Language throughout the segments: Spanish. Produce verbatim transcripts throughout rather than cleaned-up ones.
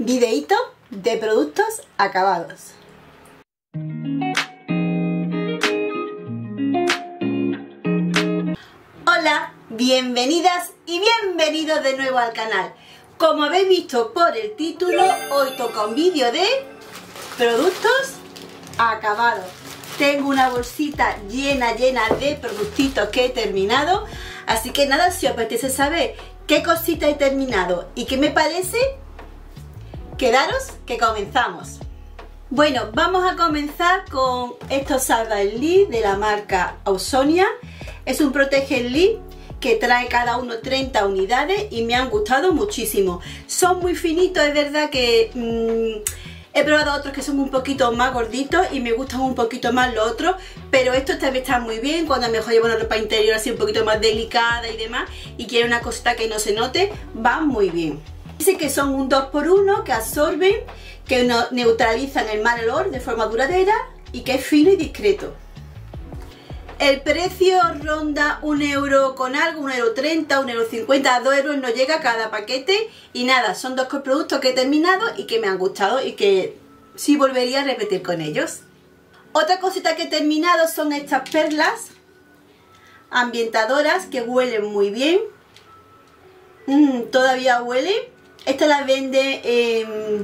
Videíto de productos acabados. Hola, bienvenidas y bienvenidos de nuevo al canal. Como habéis visto por el título, hoy toca un vídeo de productos acabados. Tengo una bolsita llena, llena de productitos que he terminado. Así que nada, si os apetece saber qué cosita he terminado y qué me parece, quedaros que comenzamos. Bueno, vamos a comenzar con estos Salva el Lid de la marca Ausonia. Es un Protege el Lid que trae cada uno treinta unidades y me han gustado muchísimo. Son muy finitos, es verdad que mmm, he probado otros que son un poquito más gorditos y me gustan un poquito más los otros, pero estos también están muy bien cuando a lo mejor llevo una ropa interior así un poquito más delicada y demás y quiero una cosita que no se note, van muy bien. Dice que son un dos por uno, que absorben, que neutralizan el mal olor de forma duradera y que es fino y discreto. El precio ronda un euro con algo, un euro treinta, un euro cincuenta, a dos euros no llega cada paquete. Y nada, son dos productos que he terminado y que me han gustado y que sí volvería a repetir con ellos. Otra cosita que he terminado son estas perlas ambientadoras que huelen muy bien. Mm, todavía huele. Esta la vende en,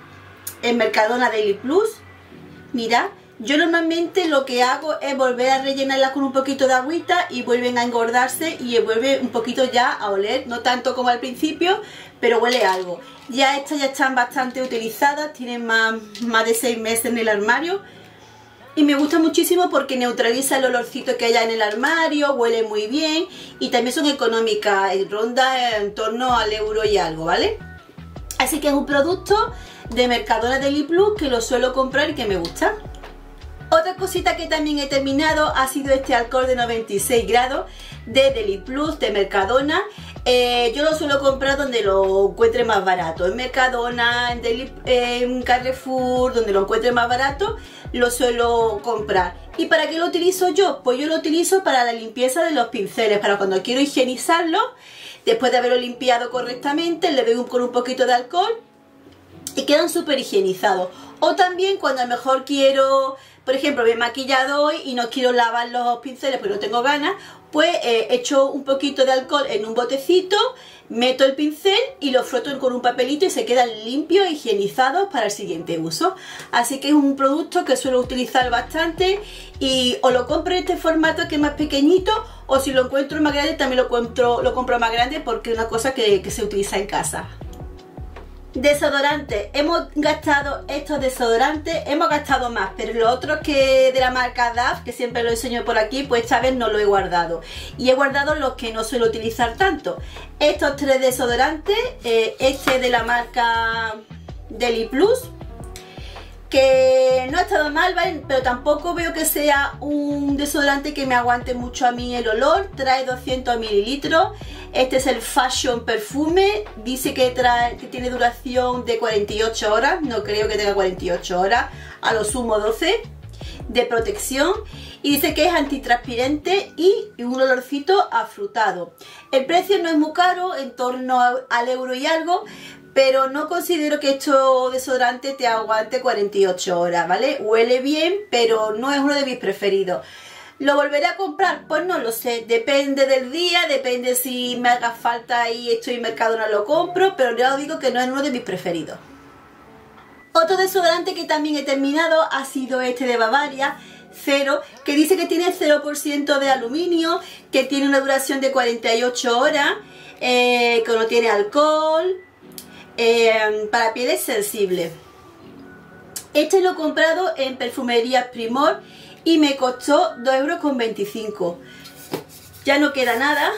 en Mercadona Daily Plus. Mira, yo normalmente lo que hago es volver a rellenarla con un poquito de agüita y vuelven a engordarse y vuelve un poquito ya a oler, no tanto como al principio, pero huele algo. Ya estas ya están bastante utilizadas, tienen más, más de seis meses en el armario y me gusta muchísimo porque neutraliza el olorcito que haya en el armario, huele muy bien y también son económicas, ronda en torno al euro y algo, ¿vale? Así que es un producto de Mercadona Daily Plus que lo suelo comprar y que me gusta. Otra cosita que también he terminado ha sido este alcohol de noventa y seis grados de Daily Plus de Mercadona. Eh, yo lo suelo comprar donde lo encuentre más barato, en Mercadona, en, Daily, eh, en Carrefour, donde lo encuentre más barato, lo suelo comprar. ¿Y para qué lo utilizo yo? Pues yo lo utilizo para la limpieza de los pinceles, para cuando quiero higienizarlo, después de haberlo limpiado correctamente, le doy un, con un poquito de alcohol y quedan súper higienizados. O también cuando a lo mejor quiero, por ejemplo, me he maquillado hoy y no quiero lavar los pinceles porque no tengo ganas, pues eh, echo un poquito de alcohol en un botecito, meto el pincel y lo froto con un papelito y se quedan limpios e higienizados para el siguiente uso. Así que es un producto que suelo utilizar bastante y o lo compro en este formato que es más pequeñito, o si lo encuentro más grande también lo compro, lo compro más grande porque es una cosa que, que se utiliza en casa. Desodorante, hemos gastado estos desodorantes, hemos gastado más, pero los otros que de la marca D A F, que siempre lo enseño por aquí, pues esta vez no lo he guardado. Y he guardado los que no suelo utilizar tanto. Estos tres desodorantes, eh, este de la marca Daily Plus, que no ha estado mal, ¿vale? Pero tampoco veo que sea un desodorante que me aguante mucho a mí el olor. Trae doscientos mililitros. Este es el Fashion Perfume. Dice que, trae, que tiene duración de cuarenta y ocho horas. No creo que tenga cuarenta y ocho horas. A lo sumo doce. De protección. Y dice que es antitranspirante y un olorcito afrutado. El precio no es muy caro, en torno al euro y algo. Pero no considero que este desodorante te aguante cuarenta y ocho horas, ¿vale? Huele bien, pero no es uno de mis preferidos. ¿Lo volveré a comprar? Pues no lo sé. Depende del día, depende si me haga falta y estoy en Mercadona lo compro, pero ya os digo que no es uno de mis preferidos. Otro desodorante que también he terminado ha sido este de Bavaria, Cero, que dice que tiene cero por ciento de aluminio, que tiene una duración de cuarenta y ocho horas, eh, que no tiene alcohol. Eh, para pieles sensibles. Este lo he comprado en Perfumerías Primor y me costó dos euros con veinticinco. Ya no queda nada.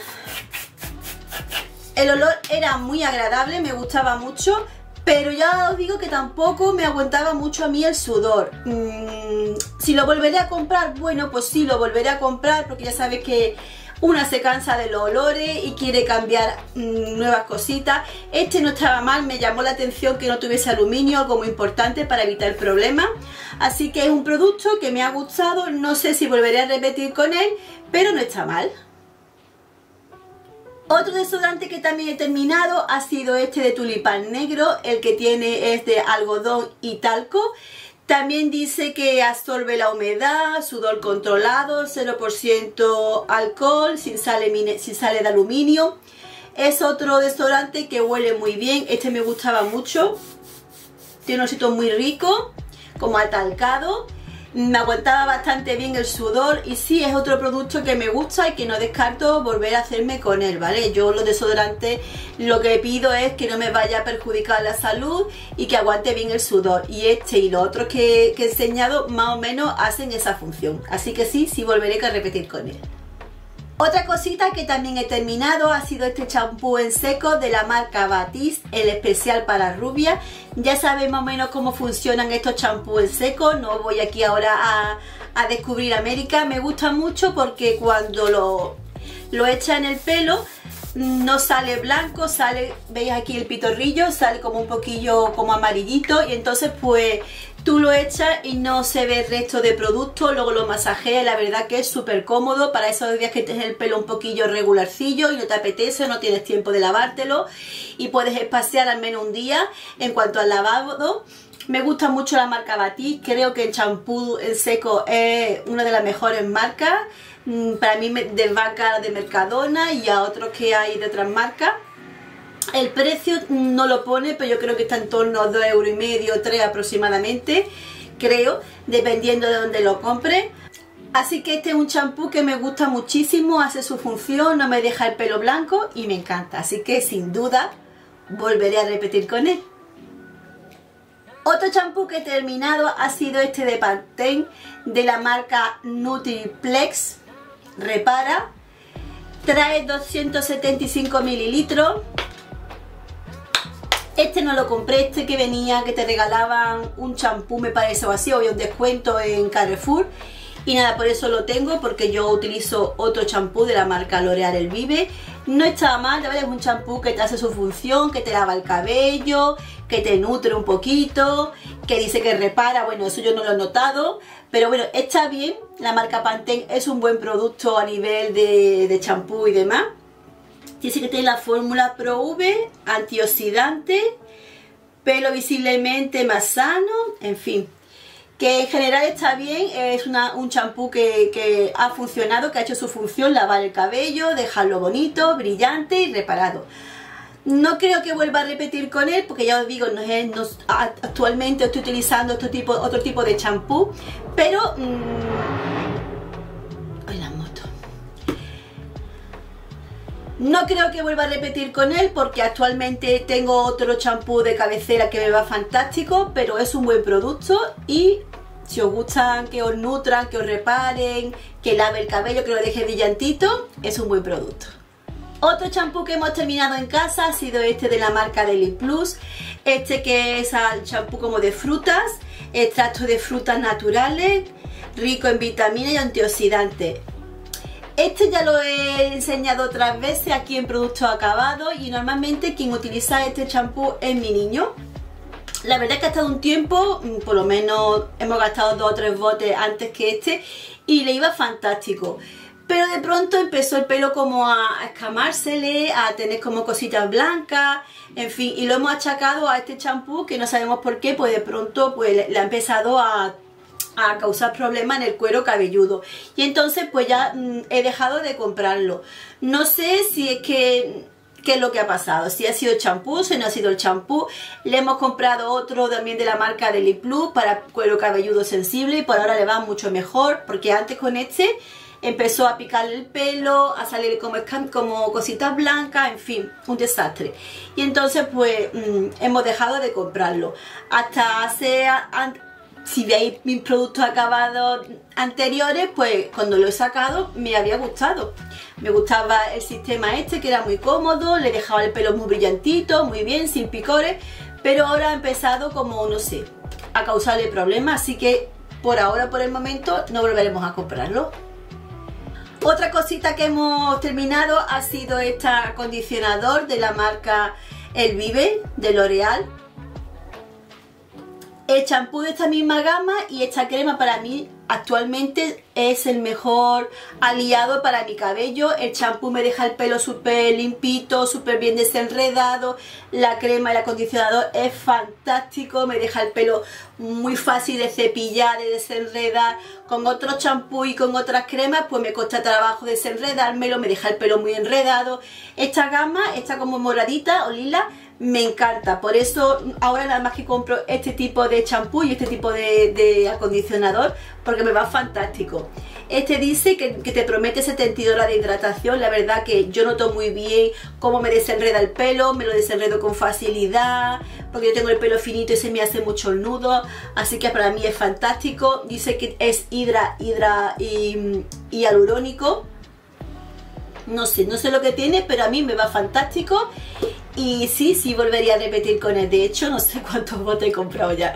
El olor era muy agradable, me gustaba mucho, pero ya os digo que tampoco me aguantaba mucho a mí el sudor. Mm, si lo volveré a comprar, bueno, pues sí, lo volveré a comprar porque ya sabéis que una se cansa de los olores y quiere cambiar mmm, nuevas cositas. Este no estaba mal, me llamó la atención que no tuviese aluminio, algo muy importante para evitar problemas. Así que es un producto que me ha gustado, no sé si volveré a repetir con él, pero no está mal. Otro desodorante que también he terminado ha sido este de tulipán negro, el que tiene es de algodón y talco. También dice que absorbe la humedad, sudor controlado, cero por ciento alcohol, sin sales, sin sales de aluminio. Es otro desodorante que huele muy bien, este me gustaba mucho. Tiene un olorcito muy rico, como atalcado. Me aguantaba bastante bien el sudor y sí, es otro producto que me gusta y que no descarto volver a hacerme con él, ¿vale? Yo los desodorantes lo que pido es que no me vaya a perjudicar la salud y que aguante bien el sudor. Y este y los otros que, que he enseñado más o menos hacen esa función. Así que sí, sí volveré a repetir con él. Otra cosita que también he terminado ha sido este champú en seco de la marca Batiste, el especial para rubia. Ya sabéis más o menos cómo funcionan estos champús en seco, no voy aquí ahora a, a descubrir América. Me gusta mucho porque cuando lo, lo echa en el pelo no sale blanco, sale, veis aquí el pitorrillo, sale como un poquillo como amarillito y entonces pues tú lo echas y no se ve el resto de producto, luego lo masajeas, la verdad que es súper cómodo para esos días que tienes el pelo un poquillo regularcillo y no te apetece, no tienes tiempo de lavártelo y puedes espaciar al menos un día. En cuanto al lavado, me gusta mucho la marca Batiste, creo que el champú en seco es una de las mejores marcas. Para mí me desbanca a de Mercadona y a otros que hay de otras marcas. El precio no lo pone, pero yo creo que está en torno a dos euros y medio, tres aproximadamente, creo, dependiendo de dónde lo compre. Así que este es un champú que me gusta muchísimo, hace su función, no me deja el pelo blanco y me encanta. Así que sin duda volveré a repetir con él. Otro champú que he terminado ha sido este de Pantene de la marca Nutriplex Repara. Trae doscientos setenta y cinco mililitros. Este no lo compré, este que venía, que te regalaban un champú, me parece, o así, o había un descuento en Carrefour. Y nada, por eso lo tengo, porque yo utilizo otro champú de la marca L'Oréal Elvive. No está mal, de verdad, es un champú que te hace su función, que te lava el cabello, que te nutre un poquito, que dice que repara, bueno, eso yo no lo he notado. Pero bueno, está bien, la marca Pantene es un buen producto a nivel de champú y demás. Dice que tiene la fórmula Pro V, antioxidante, pelo visiblemente más sano, en fin. Que en general está bien, es una, un champú que, que ha funcionado, que ha hecho su función, lavar el cabello, dejarlo bonito, brillante y reparado. No creo que vuelva a repetir con él, porque ya os digo, no es, no, actualmente estoy utilizando otro tipo, otro tipo de champú, pero... Mmm, no creo que vuelva a repetir con él porque actualmente tengo otro champú de cabecera que me va fantástico, pero es un buen producto y si os gustan que os nutran, que os reparen, que lave el cabello, que lo deje brillantito, es un buen producto. Otro champú que hemos terminado en casa ha sido este de la marca Daily Plus, este que es el champú como de frutas, extracto de frutas naturales, rico en vitaminas y antioxidantes. Este ya lo he enseñado otras veces aquí en Productos Acabados y normalmente quien utiliza este champú es mi niño. La verdad es que ha estado un tiempo, por lo menos hemos gastado dos o tres botes antes que este y le iba fantástico. Pero de pronto empezó el pelo como a escamársele, a tener como cositas blancas, en fin, y lo hemos achacado a este champú que no sabemos por qué, pues de pronto pues le ha empezado a... a causar problemas en el cuero cabelludo y entonces pues ya mmm, he dejado de comprarlo. No sé si es que qué es lo que ha pasado, si ha sido el champú, si no ha sido el champú. Le hemos comprado otro también de la marca Daily Plus para cuero cabelludo sensible y por ahora le va mucho mejor, porque antes con este empezó a picarle el pelo, a salir como, como cositas blancas, en fin, un desastre. Y entonces pues mmm, hemos dejado de comprarlo. Hasta hace... Si veis mis productos acabados anteriores, pues cuando lo he sacado me había gustado. Me gustaba el sistema este, que era muy cómodo, le dejaba el pelo muy brillantito, muy bien, sin picores. Pero ahora ha empezado como, no sé, a causarle problemas, así que por ahora, por el momento, no volveremos a comprarlo. Otra cosita que hemos terminado ha sido este acondicionador de la marca Elvive, de L'Oréal. El champú de esta misma gama y esta crema para mí actualmente es el mejor aliado para mi cabello. El champú me deja el pelo súper limpito, súper bien desenredado. La crema, el acondicionador es fantástico, me deja el pelo muy fácil de cepillar, de desenredar. Con otros champú y con otras cremas pues me cuesta trabajo desenredármelo, me deja el pelo muy enredado. Esta gama, esta como moradita o lila, me encanta. Por eso ahora nada más que compro este tipo de champú y este tipo de, de acondicionador, porque me va fantástico. Este dice que, que te promete setenta y dos horas de hidratación. La verdad que yo noto muy bien cómo me desenreda el pelo, me lo desenredo con facilidad, porque yo tengo el pelo finito y se me hace mucho el nudo, así que para mí es fantástico. Dice que es hidra, hidra y, y hialurónico. No sé, no sé lo que tiene, pero a mí me va fantástico. Y sí, sí volvería a repetir con él. De hecho, no sé cuántos botes he comprado ya.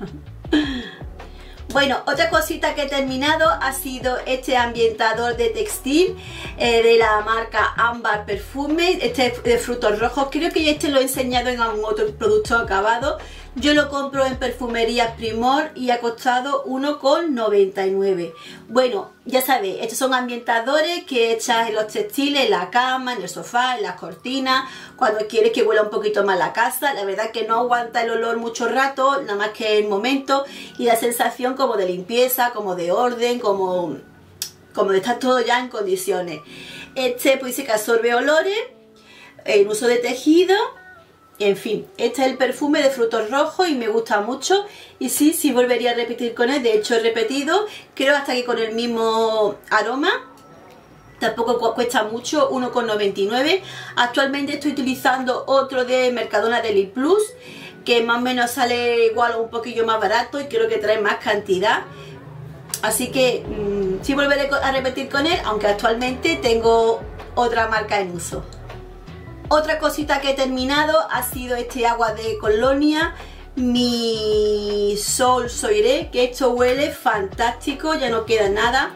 Bueno, otra cosita que he terminado ha sido este ambientador de textil eh, de la marca Ámbar Perfume. Este es de frutos rojos. Creo que este lo he enseñado en algún otro producto acabado. Yo lo compro en Perfumerías Primor y ha costado uno con noventa y nueve. Bueno, ya sabéis, estos son ambientadores que echas en los textiles, en la cama, en el sofá, en las cortinas, cuando quieres que huela un poquito más la casa. La verdad que no aguanta el olor mucho rato, nada más que el momento, y la sensación como de limpieza, como de orden, como, como de estar todo ya en condiciones. Este pues dice que absorbe olores, en uso de tejido. En fin, este es el perfume de frutos rojos y me gusta mucho. Y sí, sí volvería a repetir con él. De hecho he repetido, creo hasta que con el mismo aroma. Tampoco cuesta mucho, uno con noventa y nueve. Actualmente estoy utilizando otro de Mercadona Daily Plus, que más o menos sale igual o un poquillo más barato y creo que trae más cantidad. Así que mmm, sí volveré a repetir con él, aunque actualmente tengo otra marca en uso. Otra cosita que he terminado ha sido este agua de Colonia, mi Sol Soirée, que esto huele fantástico, ya no queda nada.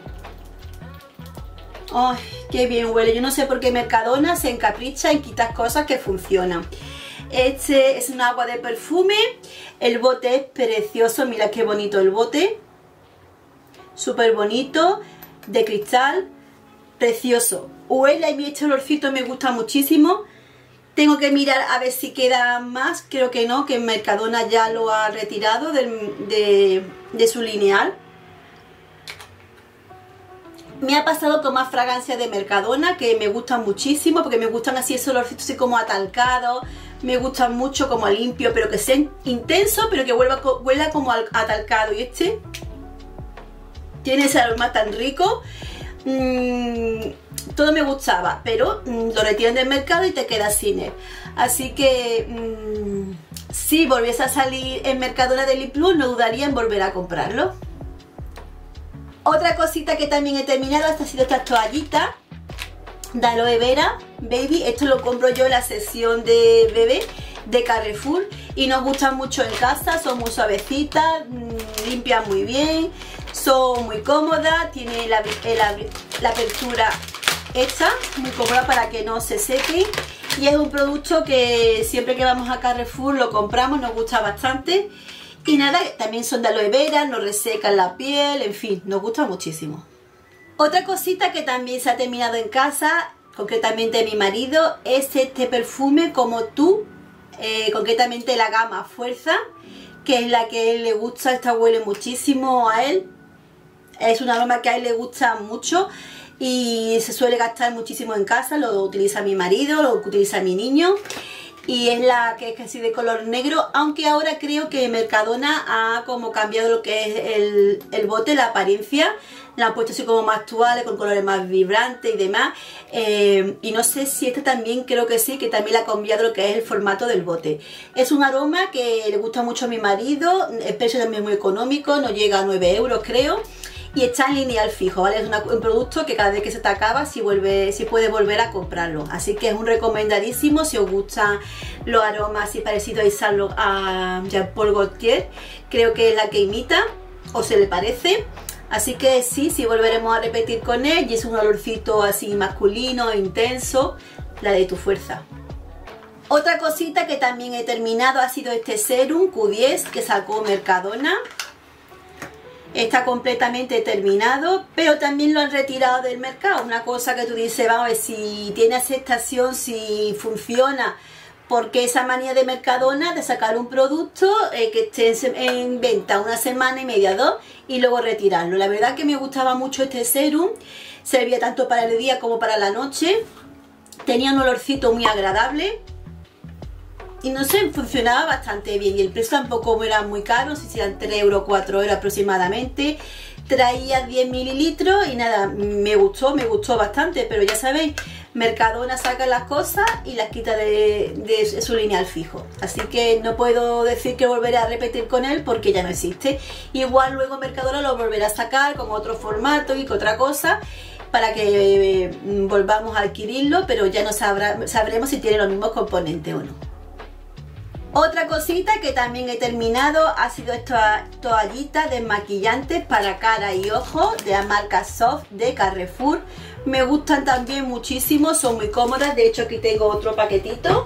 ¡Ay, qué bien huele! Yo no sé por qué Mercadona se encapricha en quitar cosas que funcionan. Este es un agua de perfume, el bote es precioso, mira qué bonito el bote. Súper bonito, de cristal, precioso. Huele, y este olorcito me gusta muchísimo. Tengo que mirar a ver si queda más, creo que no, que Mercadona ya lo ha retirado de, de, de su lineal. Me ha pasado con más fragancias de Mercadona que me gustan muchísimo, porque me gustan así ese olorcito así como atalcado, me gustan mucho como limpio, pero que sea intenso, pero que huela, huela como atalcado. Y este tiene ese aroma tan rico. Mm, todo me gustaba, pero mmm, lo retiran del mercado y te quedas sin él. Así que mmm, si volviese a salir en Mercadona Daily Plus, no dudaría en volver a comprarlo. Otra cosita que también he terminado ha sido estas toallitas de aloe vera baby. Esto lo compro yo en la sección de bebé de Carrefour y nos gustan mucho en casa. Son muy suavecitas, mmm, limpian muy bien, son muy cómodas, tiene la, la, la apertura hecha, muy cómoda para que no se sequen, y es un producto que siempre que vamos a Carrefour lo compramos, nos gusta bastante. Y nada, también son de aloe vera, nos resecan la piel, en fin, nos gusta muchísimo. Otra cosita que también se ha terminado en casa, concretamente mi marido, es este perfume Como Tú, eh, concretamente la gama Fuerza, que es la que a él le gusta. Esta huele muchísimo a él, es un aroma que a él le gusta mucho y se suele gastar muchísimo en casa. Lo utiliza mi marido, lo utiliza mi niño, y es la que es casi de color negro, aunque ahora creo que Mercadona ha como cambiado lo que es el, el bote, la apariencia, la han puesto así como más actuales, con colores más vibrantes y demás, eh, y no sé si este también, creo que sí, que también le ha cambiado lo que es el formato del bote. Es un aroma que le gusta mucho a mi marido, el precio también es muy económico, no llega a nueve euros creo, y está en lineal fijo, ¿vale? Es una, un producto que cada vez que se te acaba, si, vuelve, si puedes volver a comprarlo. Así que es un recomendadísimo si os gustan los aromas así parecidos a Yves a Jean Paul Gaultier. Creo que es la que imita, o se le parece. Así que sí, sí volveremos a repetir con él. Y es un olorcito así masculino, intenso, la de Tu Fuerza. Otra cosita que también he terminado ha sido este serum Q diez que sacó Mercadona. está completamente terminado, pero también lo han retirado del mercado. Una cosa que tú dices, vamos a ver si tiene aceptación, si funciona, porque esa manía de Mercadona de sacar un producto eh, que esté en, en venta una semana y media, dos, y luego retirarlo. La verdad que me gustaba mucho este serum, servía tanto para el día como para la noche, tenía un olorcito muy agradable y no sé, funcionaba bastante bien, y el precio tampoco era muy caro, si sean tres euros, cuatro euros aproximadamente. Traía diez mililitros y nada, me gustó, me gustó bastante, pero ya sabéis, Mercadona saca las cosas y las quita de, de su lineal fijo, así que no puedo decir que volveré a repetir con él porque ya no existe. Igual luego Mercadona lo volverá a sacar con otro formato y con otra cosa para que eh, volvamos a adquirirlo, pero ya no sabrá, sabremos si tiene los mismos componentes o no. Otra cosita que también he terminado ha sido esta toallita desmaquillantes para cara y ojos de la marca Soft de Carrefour. Me gustan también muchísimo, son muy cómodas. De hecho aquí tengo otro paquetito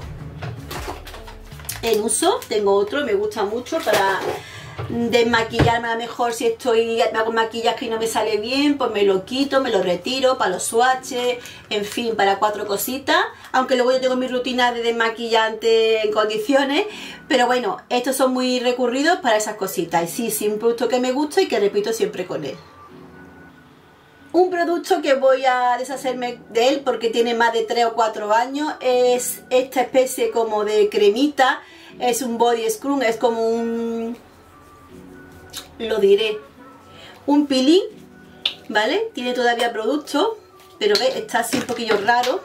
en uso, tengo otro, me gusta mucho para desmaquillarme. A lo mejor si estoy, me hago maquillaje y no me sale bien, pues me lo quito, me lo retiro para los swatches, en fin, para cuatro cositas. Aunque luego yo tengo mi rutina de desmaquillante en condiciones, pero bueno, estos son muy recurridos para esas cositas. Y sí, sí, un producto que me gusta y que repito siempre con él. Un producto que voy a deshacerme de él porque tiene más de tres o cuatro años es esta especie como de cremita. Es un body scrub, es como un... lo diré, un peeling, ¿vale? Tiene todavía producto, pero ve, está así un poquillo raro,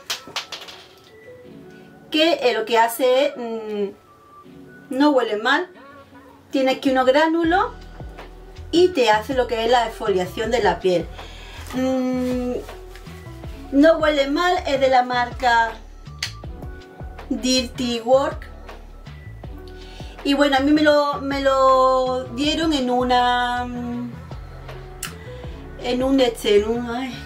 que eh, lo que hace es, mmm, no huele mal, tiene aquí unos gránulos y te hace lo que es la exfoliación de la piel. Mm, no huele mal, es de la marca Dirty Work. Y bueno, a mí me lo, me lo dieron en una... En un... Este, en un ay.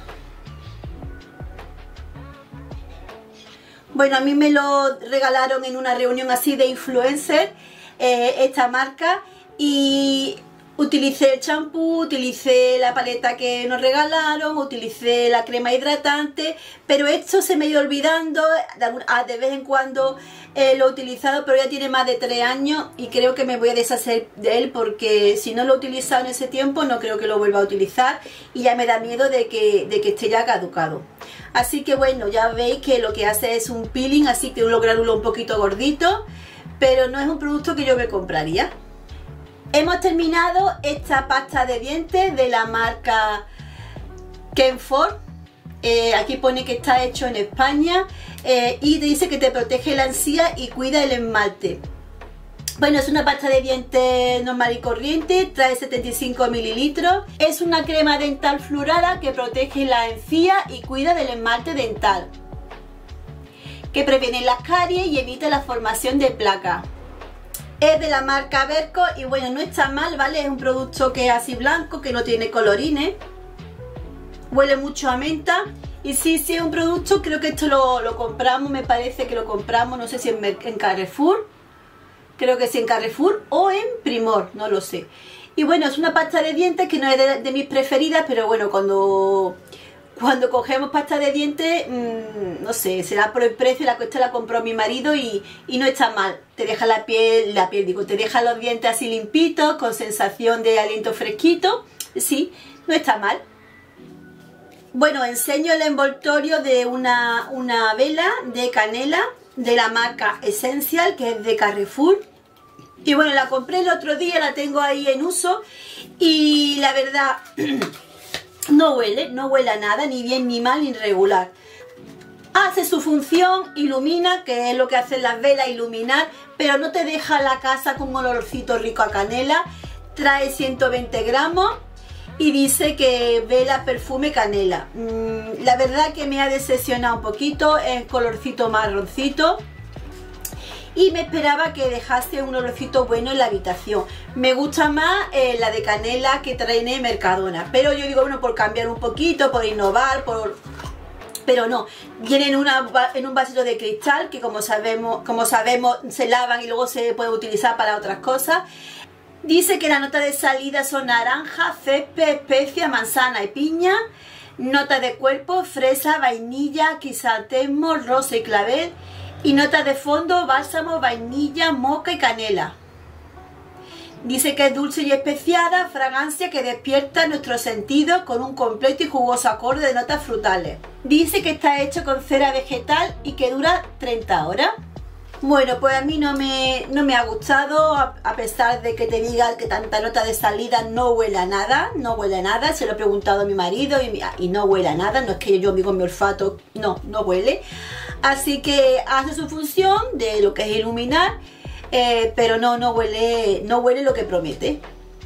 Bueno, a mí me lo regalaron en una reunión así de influencer, eh, esta marca. Y utilicé el champú, utilicé la paleta que nos regalaron, utilicé la crema hidratante. Pero esto se me ha ido olvidando, de, de vez en cuando... Eh, lo he utilizado, pero ya tiene más de tres años y creo que me voy a deshacer de él porque si no lo he utilizado en ese tiempo no creo que lo vuelva a utilizar y ya me da miedo de que, de que esté ya caducado. Así que bueno, ya veis que lo que hace es un peeling, así que un gránulo un poquito gordito, pero no es un producto que yo me compraría. Hemos terminado esta pasta de dientes de la marca Kenford. Eh, aquí pone que está hecho en España eh, y te dice que te protege la encía y cuida el esmalte. Bueno, es una pasta de dientes normal y corriente, trae setenta y cinco mililitros. Es una crema dental fluorada que protege la encía y cuida del esmalte dental, que previene las caries y evita la formación de placas. Es de la marca Berco y bueno, no está mal, ¿vale? Es un producto que es así blanco, que no tiene colorines. Huele mucho a menta y sí, sí es un producto, creo que esto lo, lo compramos, me parece que lo compramos, no sé si en, en Carrefour, creo que sí en Carrefour o en Primor, no lo sé. Y bueno, es una pasta de dientes que no es de, de mis preferidas, pero bueno, cuando, cuando cogemos pasta de dientes, mmm, no sé, será por el precio, la cuesta la compró mi marido y, y no está mal. Te deja la piel, la piel digo, te deja los dientes así limpitos, con sensación de aliento fresquito, sí, no está mal. Bueno, enseño el envoltorio de una, una vela de canela de la marca Essential, que es de Carrefour. Y bueno, la compré el otro día, la tengo ahí en uso y la verdad no huele, no huele a nada, ni bien ni mal ni regular. Hace su función, ilumina, que es lo que hacen las velas, iluminar, pero no te deja la casa con un olorcito rico a canela. Trae ciento veinte gramos. Y dice que vela, perfume, canela. Mm, la verdad que me ha decepcionado un poquito, es colorcito marroncito. Y me esperaba que dejase un olorcito bueno en la habitación. Me gusta más eh, la de canela que trae en Mercadona. Pero yo digo, bueno, por cambiar un poquito, por innovar, por... Pero no, viene en, una, en un vasito de cristal que como sabemos, como sabemos se lavan y luego se puede utilizar para otras cosas. Dice que la nota de salida son naranja, césped, especia, manzana y piña. Nota de cuerpo, fresa, vainilla, crisantemo, rosa y clavel. Y nota de fondo, bálsamo, vainilla, moca y canela. Dice que es dulce y especiada, fragancia que despierta nuestros sentidos con un completo y jugoso acorde de notas frutales. Dice que está hecho con cera vegetal y que dura treinta horas. Bueno, pues a mí no me, no me ha gustado, a, a pesar de que te diga que tanta nota de salida no huele a nada, no huele a nada, se lo he preguntado a mi marido y, y no huele a nada, no es que yo con mi olfato, no, no huele. Así que hace su función de lo que es iluminar, eh, pero no, no huele, no huele lo que promete.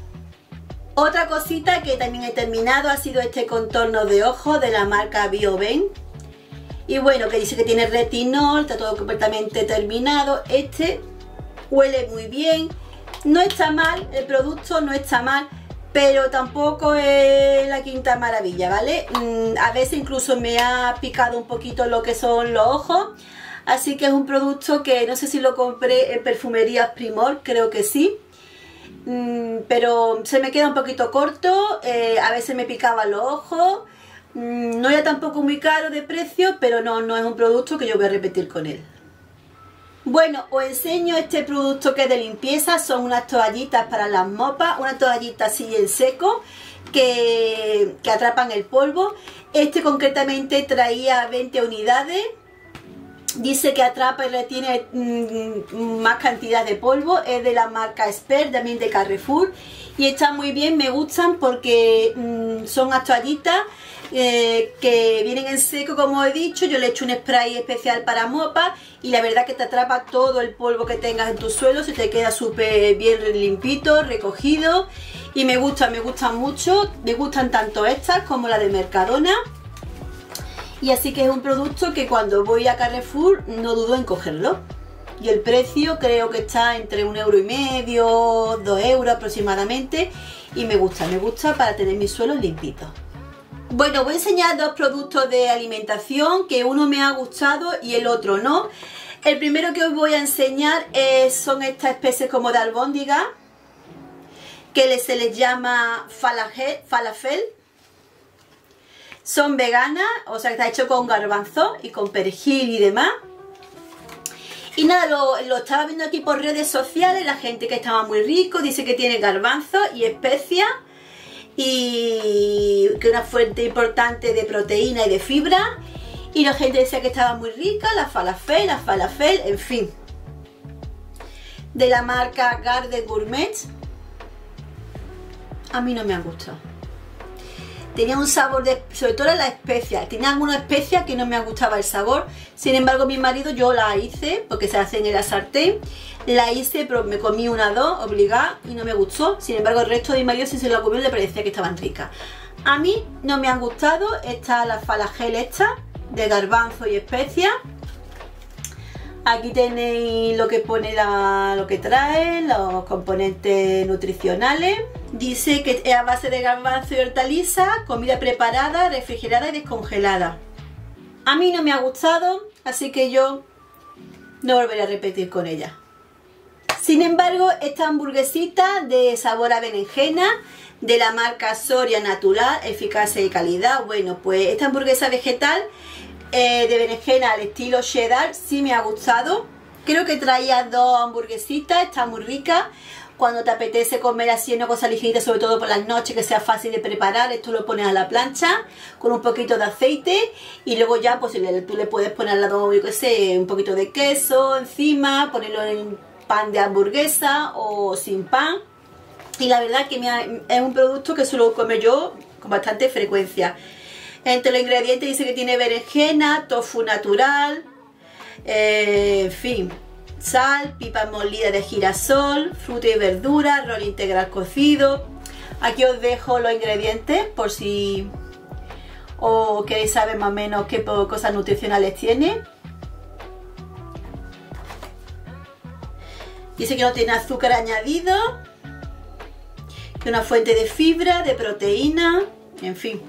Otra cosita que también he terminado ha sido este contorno de ojos de la marca Bioben. Y bueno, que dice que tiene retinol, está todo completamente terminado. Este huele muy bien, no está mal, el producto no está mal, pero tampoco es la quinta maravilla, ¿vale? Mm, a veces incluso me ha picado un poquito lo que son los ojos, así que es un producto que no sé si lo compré en Perfumerías Primor, creo que sí. Mm, pero se me queda un poquito corto, eh, a veces me picaba los ojos. No era tampoco muy caro de precio, pero no, no es un producto que yo voy a repetir con él. Bueno, os enseño este producto que es de limpieza. Son unas toallitas para las mopas, unas toallitas así en seco que, que atrapan el polvo. Este concretamente traía veinte unidades. Dice que atrapa y retiene mmm, más cantidad de polvo. Es de la marca Expert, también de Carrefour, y están muy bien, me gustan porque mmm, son unas toallitas Eh, que vienen en seco, como he dicho. Yo le he hecho un spray especial para mopa y la verdad que te atrapa todo el polvo que tengas en tu suelo, se te queda súper bien limpito, recogido, y me gusta, me gustan mucho, me gustan tanto estas como la de Mercadona, y así que es un producto que cuando voy a Carrefour no dudo en cogerlo. Y el precio creo que está entre un euro y medio, dos euros aproximadamente, y me gusta, me gusta para tener mis suelos limpitos. Bueno, voy a enseñar dos productos de alimentación, que uno me ha gustado y el otro no. El primero que os voy a enseñar es, son estas especies como de albóndiga, que se les llama falafel, falafel. Son veganas, o sea que está hecho con garbanzo y con perejil y demás. Y nada, lo, lo estaba viendo aquí por redes sociales, la gente que estaba muy rico, dice que tiene garbanzo y especias, y que una fuente importante de proteína y de fibra, y la gente decía que estaba muy rica, la falafel, la falafel, en fin, de la marca Garden Gourmet. A mí no me han gustado, tenía un sabor de, sobre todo las especias, tenía alguna especia que no me gustaba el sabor. Sin embargo, mi marido, yo la hice porque se hacen en la sartén, la hice, pero me comí una dos obligada y no me gustó. Sin embargo, el resto de mi marido, si se lo comió, le parecía que estaban ricas. A mí no me han gustado. Esta, la falafel esta de garbanzo y especias. Aquí tenéis lo que pone la, lo que trae, los componentes nutricionales. Dice que es a base de garbanzo y hortaliza, comida preparada, refrigerada y descongelada. A mí no me ha gustado, así que yo no volveré a repetir con ella. Sin embargo, esta hamburguesita de sabor a berenjena, de la marca Soria Natural, eficacia y calidad. Bueno, pues esta hamburguesa vegetal eh, de berenjena al estilo cheddar sí me ha gustado. Creo que traía dos hamburguesitas, está muy rica. Cuando te apetece comer así una cosa ligerita, sobre todo por las noches, que sea fácil de preparar, esto lo pones a la plancha con un poquito de aceite y luego ya pues tú le puedes poner al lado, yo qué sé, un poquito de queso encima, ponerlo en pan de hamburguesa o sin pan. Y la verdad que me ha, es un producto que suelo comer yo con bastante frecuencia. Entre los ingredientes dice que tiene berenjena, tofu natural, eh, en fin, sal, pipas molidas de girasol, fruta y verdura, rol integral cocido. Aquí os dejo los ingredientes por si os queréis saber más o menos qué cosas nutricionales tiene. Dice que no tiene azúcar añadido, que una fuente de fibra, de proteína, en fin.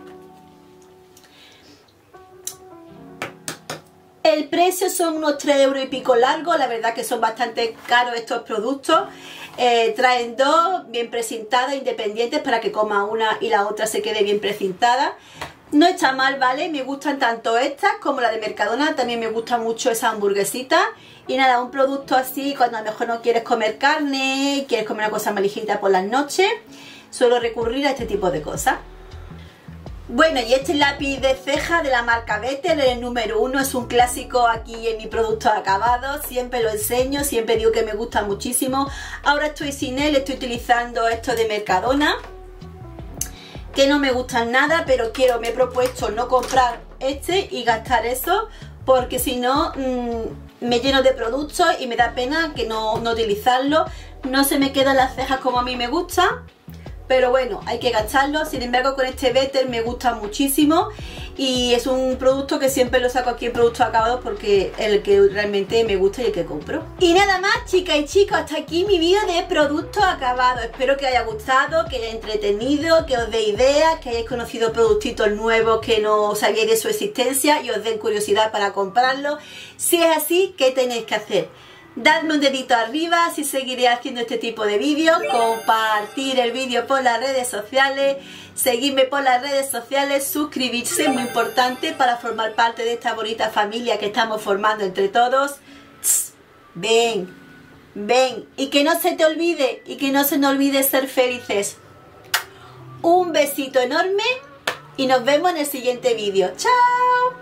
El precio son unos tres euros y pico largos, la verdad que son bastante caros estos productos. Eh, traen dos bien precintadas, independientes, para que coma una y la otra se quede bien precintada. No está mal, ¿vale? Me gustan tanto estas como la de Mercadona. También me gusta mucho esa hamburguesita. Y nada, un producto así cuando a lo mejor no quieres comer carne, quieres comer una cosa más ligerita por las noches, suelo recurrir a este tipo de cosas. Bueno, y este lápiz de ceja de la marca Better, el número uno, es un clásico aquí en mi producto acabado. Siempre lo enseño, siempre digo que me gusta muchísimo. Ahora estoy sin él, estoy utilizando esto de Mercadona, que no me gustan nada, pero quiero, me he propuesto no comprar este y gastar eso, porque si no mmm, me lleno de productos y me da pena que no, no utilizarlo. No se me quedan las cejas como a mí me gusta, pero bueno, hay que gastarlo. Sin embargo, con este Better me gusta muchísimo y es un producto que siempre lo saco aquí en productos acabados porque es el que realmente me gusta y el que compro. Y nada más, chicas y chicos, hasta aquí mi vídeo de productos acabados. Espero que os haya gustado, que os haya entretenido, que os dé ideas, que hayáis conocido productitos nuevos que no sabíais de su existencia y os den curiosidad para comprarlos. Si es así, ¿qué tenéis que hacer? Dadme un dedito arriba si seguiré haciendo este tipo de vídeos, compartir el vídeo por las redes sociales, seguirme por las redes sociales, suscribirse, muy importante para formar parte de esta bonita familia que estamos formando entre todos. Tss, ven, ven, y que no se te olvide, y que no se nos olvide ser felices. Un besito enorme y nos vemos en el siguiente vídeo. ¡Chao!